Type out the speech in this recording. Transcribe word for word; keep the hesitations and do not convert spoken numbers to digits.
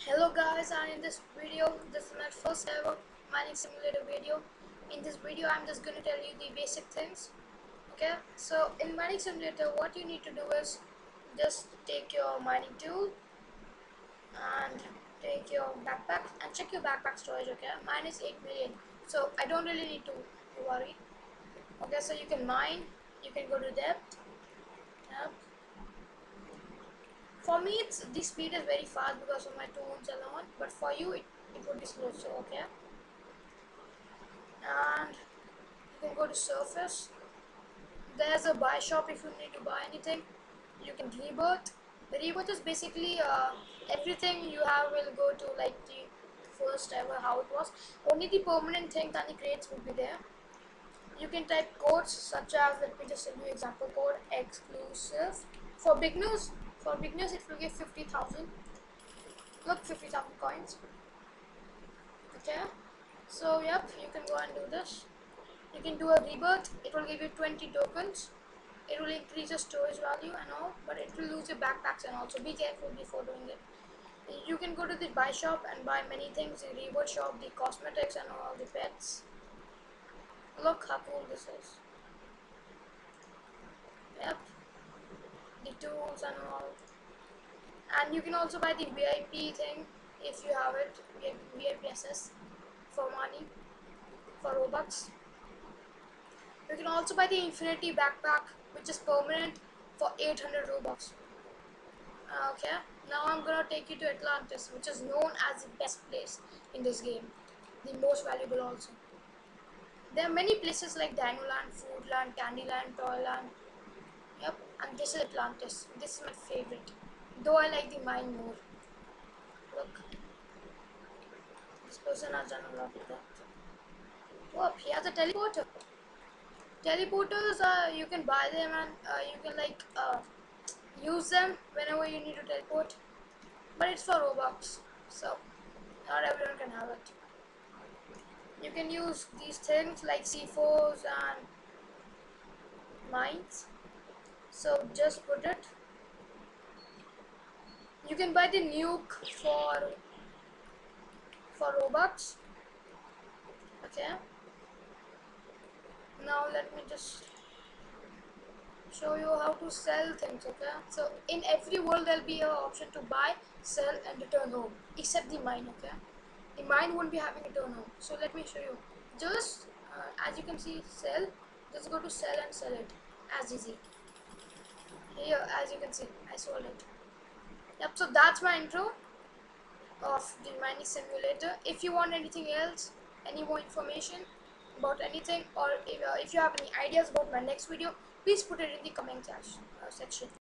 Hello guys, and in this video, this is my first ever mining simulator video. In this video, I'm just going to tell you the basic things. Okay, so in mining simulator, what you need to do is just take your mining tool and take your backpack and check your backpack storage. Okay, mine is eight million, so I don't really need to worry. Okay, so you can mine, you can go to depth. Yep. For me, it's the speed is very fast because of my tones alone, but for you, it, it would be slow. So okay. And you can go to surface. There's a buy shop if you need to buy anything. You can rebirth. The rebirth is basically uh, everything you have will go to like the first ever how it was. Only the permanent things and the crates will be there. You can type codes such as, let me just send you example code exclusive for beginners. For beginners it will give fifty thousand. Look, fifty thousand coins. Okay, so yep, you can go and do this. You can do a rebirth. It will give you twenty tokens. It will increase your storage value and all, but it will lose your backpacks and all, so be careful before doing it. You can go to the buy shop and buy many things, the rebirth shop, the cosmetics and all the pets. Look how cool this is. Yep, the tools and all. And you can also buy the V I P thing if you have it, V I P access for money, for Robux. You can also buy the Infinity backpack, which is permanent, for eight hundred Robux. Okay, now I'm gonna take you to Atlantis, which is known as the best place in this game, the most valuable also. There are many places like Dinoland, Foodland, Candyland, Toyland. Yep, and this is Atlantis. This is my favorite, though I like the mine more. Look, this person has done a lot with that. Oh, he has a teleporter. Teleporters, uh, you can buy them and uh, you can like uh, use them whenever you need to teleport, but it's for Robux, so not everyone can have it. You can use these things like C fours and mines, so just put it. You can buy the nuke for for Robux. Okay, now let me just show you how to sell things. Okay, so in every world there'll be an option to buy, sell and return home, except the mine. Okay, the mine won't be having a turn home, so let me show you. Just uh, as you can see, sell, just go to sell and sell it, as easy. Here, as you can see, I sold it. Yep, so that's my intro of the mining simulator. If you want anything else, any more information about anything, or if, uh, if you have any ideas about my next video, please put it in the comment section.